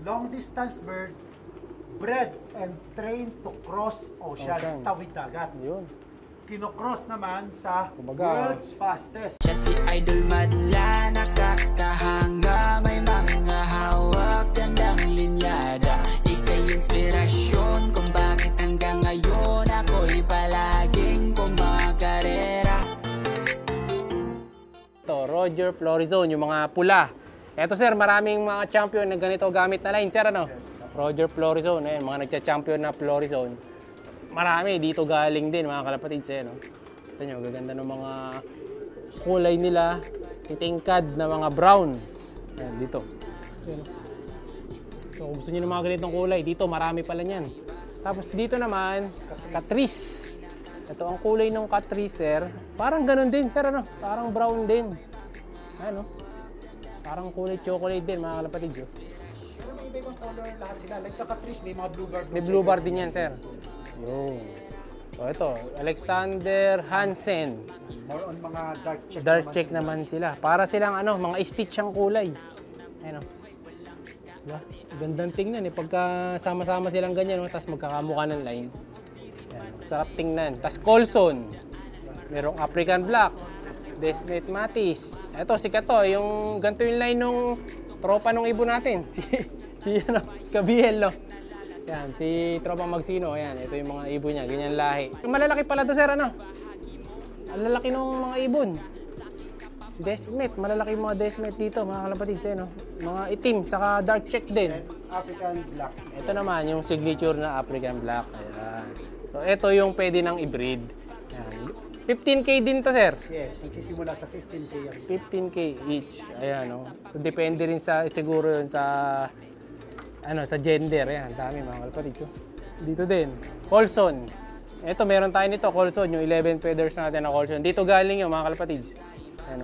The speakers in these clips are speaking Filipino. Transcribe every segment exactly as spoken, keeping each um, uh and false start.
Long distance bird, bred and trained to cross oceans, Oceans. tawid dagat. Yun. Kinocross naman sa Kumbaga, world's fastest. Siya si Idol Madla, nakakahanga, may mga hawak, gandang linyada. Ika'y inspirasyon kung bakit hanggang ngayon ako'y palaging kumakarera. Ito, Roger Florizone, yung mga pula. Ito sir, maraming mga champion na ganito gamit na line, sir, ano? Roger Florizone, ayan, mga nagcha-champion na Florizone. Marami dito galing din mga kalapatid, eh, no? Ito nyo, gaganda ng mga kulay nila, titingkad na mga brown. Ayan, dito. Ayan. So, kung gusto nyo ng mga ganitong kulay, dito marami pala niyan. Tapos dito naman, Catrice. Ito ang kulay ng Catrice, sir. Parang ganun din, sir, ano? Parang brown din. Ano? Parang kulay chocolate din, mga kalapatid. Oh. Pero may iba-ibang color lahat sila. Like the Catrice, may mga blue bar. May blue bar din yan, sir. Yung. So ito, Alexander Hansen. More on mga dark check Dark naman check sila. naman sila. Para silang ano, mga stitch ang kulay. Ayun o. Diba? Gandang tingnan eh. Pagka sama-sama silang ganyan, no? Tapos magkakamukha ng line. Ayan. Sarap tingnan. Tapos Colson. Merong African Black. Desmet Matis. Ito, sikat to. Yung ganito yung line nung tropa nung ibon natin. si, si ano, Kabiel, no? Yan, si Tropa Magsino, ayan, ito yung mga ibon niya, ganyan lahi. Malalaki pala to, sir, ano? Ang lalaki ng mga ibon. Desmet, malalaki yung mga desmet dito, mga kalapatid, no? Mga itim, saka dark check din. African Black. Ito naman, yung signature na African Black. Ayan. So, ito yung pwede ng i-breed. Ayan. fifteen K din to, sir. Yes, nagsisimula sa fifteen K. fifteen K each. Ayan, no? So, depende rin sa, siguro yun sa ano, sa gender. Ayan, dami mga kalapatid. So, dito din, Colson. Ito, meron tayo nito, Colson, yung eleven feathers natin na Colson. Dito galing yung mga kalapatid. Ano,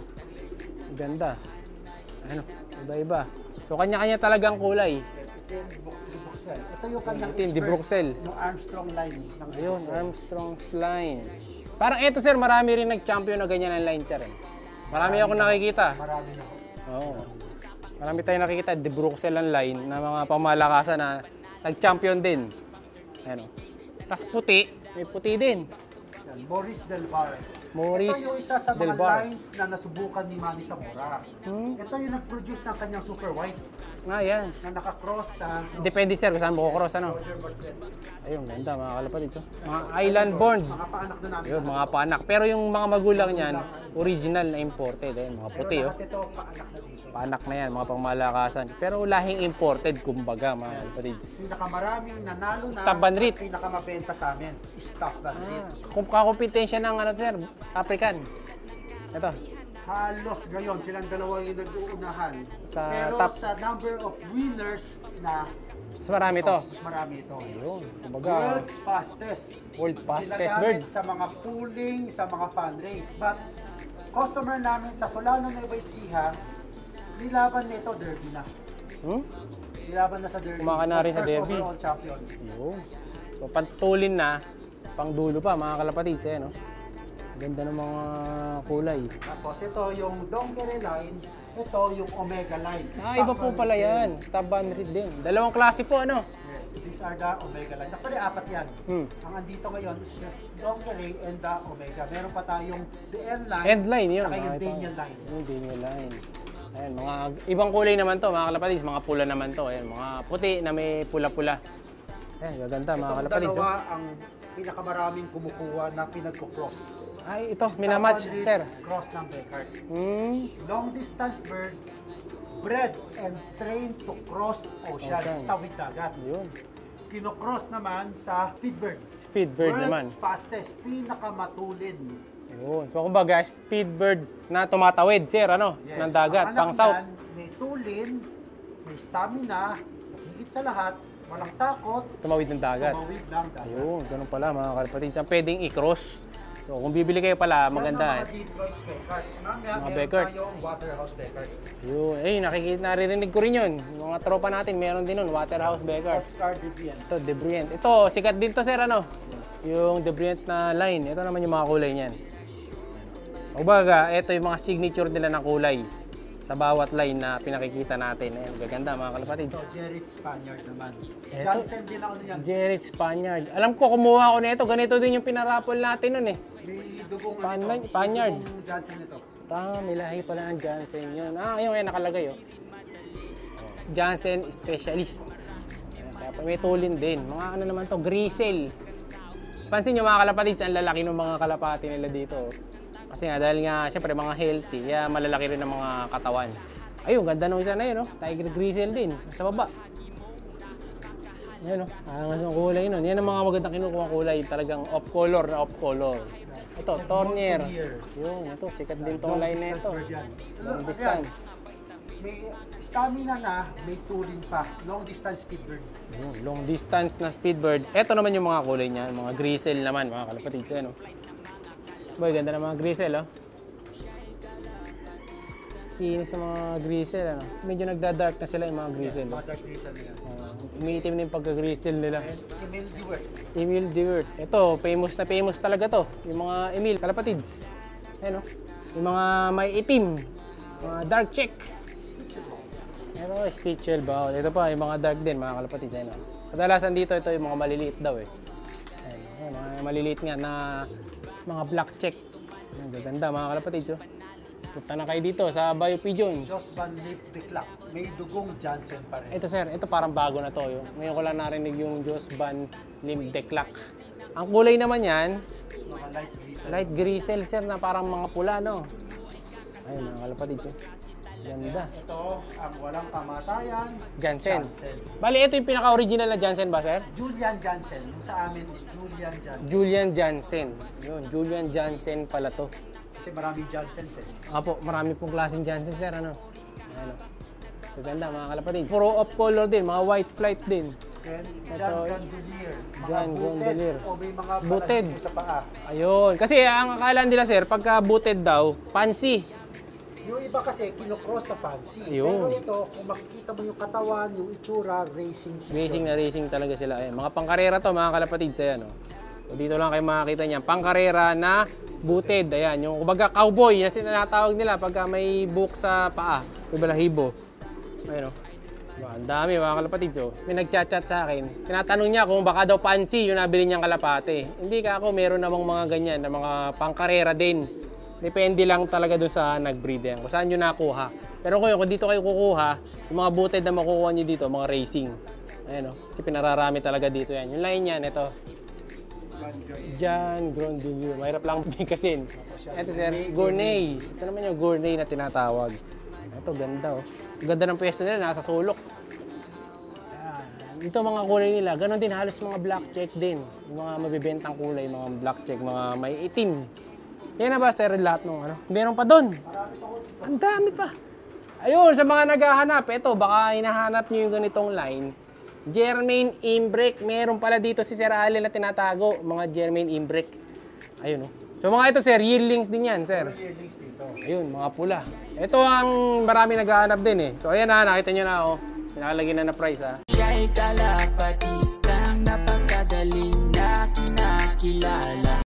ganda. Ano, iba-iba. So, kanya-kanya talagang kulay. Ito yung Di Bruxelles. Ito yung kanyang Ito yung Di Bruxelles. Yung Armstrong line. Ng Di Ayun, Bruxelles. Armstrong's line. Parang ito, sir, marami rin nag-champion na ganyan ang line, sir. Eh. Marami ako nakikita. Marami na. Oo. Marami tayong nakikita, Di Bruxelles ang line na mga pamalakasan na nag-champion din. Ayan o. Tapos puti, may puti din. Yan, Maurice Del Bar. Maurice Ito yung isa sa Del mga Bar. lines na nasubukan ni Manny Zamora. Hmm? Ito yung nag-produce ng kanyang super white Ah, yan. na nakakross sa Depende, sir, kung saan mo kukuros, ano. Roger Bartlett. Ayun, ganda, mga kalapatid. So. Mga island born. Mga paanak na namin. Ayun, mga panak. Pero yung mga magulang niyan, original na imported. Ayun, mga Pero puti, oh. lahat ito paanak na dito. Panak na yan, mga pangmalakasan. Pero lahing imported, kumbaga, mga kalapatid. Pinakamaraming nanalo na Stop Van Riet. pinakamabenta sa amin. Stop Van Riet. Kung kakompetensya ng ano, sir, African. Ito. Halos ngayon silang dalawa yung nag-uunahan. Sa Pero top. sa number of winners na Mas marami to. mas marami ito. Ayun, kumbaga, World's fastest. world fastest Ginagamit bird. sa mga pooling, sa mga fundraise. But customer namin sa Solano Nueva Ecija, nilaban nito derby na. Hmm? Nilaban na sa derby. Kumaka na rin sa First derby. overall champion. Ayun. So, pantulin na, pang dulo pa, mga kalapatid, eh, no? Ganda ng mga kulay. Tapos ito yung Donkere line, ito yung Omega line. Ah, iba po pala yan. Stop Van Riet din. Dalawang klase po, ano? Yes, these are the Omega line. Actually, apat yan. Hmm. Ang andito ngayon is yung Donkere and the Omega. Meron pa tayong the End line. End line yun. Saka yung Mga ito. Daniel line. Yung Daniel line. Ayan, mga ibang kulay naman to, mga kalapatid. Mga pula naman to. Ayan, mga puti na may pula-pula. Ayan, gaganda, mga Itong kalapatid. dalawa ang pinakamaraming kumukuha na pinagko-cross. Ay, ito, minamatch, Stop Van Riet, sir. Cross ng Beckert. Hmm. Long distance bird, bred and trained to cross oceans, Oceans. tawid dagat. Yun. Kinocross naman sa Speedbird. Speedbird World's naman. fastest, pinakamatulin. Yun. So, kumbaga, speedbird na tumatawid, sir, ano? Ng dagat, ang pang anak south. niyan, may tulin, may stamina, at higit sa lahat, walang takot, Tumawid ng dagat. tumawid ng dagat. Ayun, ganun pala, mga kalapatid. Saan pwedeng i-cross? So, kung bibili kayo pala, maganda. Yan ang Eh. mga Detroit Beckert. Mamaya, Mga meron Beckert. tayong Waterhouse Beckert. Yun. Eh, nakikita, naririnig ko rin yun. Yung mga tropa natin, meron din nun. Waterhouse Beckers. Oscar Devian. Ito, Debriant. Ito, sikat din to, sir, ano? Yung Debriant na line. Ito naman yung mga kulay niyan. Kumbaga, ito yung mga signature nila ng kulay. sa bawat line na pinakikita natin. Ayan, gaganda mga kalapatids. Ito, Jared Spaniard naman. Eto. Johnson din ako niyan. Jared Spaniard. Alam ko, kumuha ko nito. Ganito din yung pinarapol natin nun eh. May dugong Span- ano ito, Spaniard. may dugong Johnson ito. Tama, may lahi pala ng Jansen yun. Ah, ayun, ayun, nakalagay oh. Jansen Specialist. Ayan, kaya pa may tulin din. Mga ano naman to, Grisel. Pansin nyo mga kalapatids, ang lalaki ng mga kalapati nila dito. Kasi nga, dahil nga, syempre mga healthy, kaya malalaki rin ang mga katawan. Ayun, ganda nung isa na yun, oh. Tiger Grisel din, sa baba. Yan, oh. Angas ng kulay nun. Yan ang mga magandang kinukuha kulay. Talagang off-color na off-color. Ito, Tornier. Yun, ito, sikat din tong line na ito. Long distance. May stamina na, may tulin pa. Long distance speedbird. Yun, long distance na speedbird. Ito naman yung mga kulay niya, mga Grisel naman, mga kalapatids. Yan, oh. Boy, ganda ng mga Grisel, oh. Kinis sa mga Grisel, ano. Medyo nagda-dark na sila yung mga Grisel. Oh. Mga dark grisel na yan. Uh, umiitim na yung pagka-Grisel nila. And Emil Dewar. Emil Dewart. Ito, famous na famous talaga to. Yung mga Emil, kalapatids. Ayan, oh. Yung mga may itim. Mga dark check. Ito, Stitchel ba? Ito pa, yung mga dark din, mga kalapatids. Ayan, oh. Kadalasan dito, ito yung mga maliliit daw, eh. Ayan, ayan, mga maliliit nga na mga black check. Ang gaganda mga kalapatids. Oh. Punta na kayo dito sa Bio Pigeons. Jos Van Leaf de Clark. May dugong Johnson pa rin. Ito sir, ito parang bago na to. Yung, ngayon ko lang narinig yung Jos Van Lim de Clark. Ang kulay naman yan, Mga light grisel. light grisel sir na parang mga pula no. Ayun mga kalapatids. Oh. Ganda. Ito, ang walang kamatayan. Jansen. Jansen. Bali ito yung pinaka-original na Jansen ba sir? Julian Jansen. Yung sa amin is Julian Jansen. Julian Jansen. Yun, Julian Jansen pala to. Kasi maraming Jansens eh. Apo, marami pong klaseng Jansen sir, ano? Ano? Ganda mga kalapatids. Puro off color din, mga white flight din. Then, Ito, John Gondolier. Mga John booted Gondolier. O may mga Booted. balahibo sa paa. Ayun. Kasi ang akala nila sir, pagka booted daw, fancy. Yung iba kasi kinocross sa fancy. Ayun. Pero ito, kung makikita mo yung katawan, yung itsura, racing. Racing na racing talaga sila. Ayan, mga pangkarera to, mga kalapatids. Ayan, oh. So, dito lang kayo makakita niyan. Pangkarera na booted. Ayan, yung kumbaga cowboy na sinatawag nila pagka may book sa paa. May balahibo. Ayan, oh. Diba, ang dami mga kalapatids. Oh. May nagchat-chat sa akin. Tinatanong niya kung baka daw fancy yung nabili niyang kalapate. Hindi ka ako, meron namang mga ganyan, na mga pangkarera din. Depende lang talaga dun sa nag-breed yan. Kung saan nyo nakuha. Pero kung, kung dito kayo kukuha, yung mga booted na makukuha nyo dito, mga racing. Ayan o. Kasi pinararami talaga dito yan. Yung line yan, ito. John Grondelier. Mahirap lang bigkasin. Ito sir, Gournay. Ito naman yung Gournay na tinatawag. Ito, ganda o. Ganda ng pwesto nila, nasa sulok. Ayan. Ito mga kulay nila, ganon din halos mga black check din. Yung mga mabibentang kulay, mga black check, mga may itim. Yan na ba sir lahat nung ano? Meron pa doon. Ang dami pa. Ayun, sa mga naghahanap, ito baka hinahanap niyo yung ganitong line. Germain Imbrek. Meron pala dito si Sir Allen na tinatago, mga Germain Imbrek. Ayun oh. So mga ito sir, yearlings din yan sir. Yearlings dito. Ayun, mga pula. Ito ang marami naghahanap din eh. So ayan na, nakita nyo na oh. Nakalagay na na price ha. Siya'y kalapatistang napakagaling na kinakilala.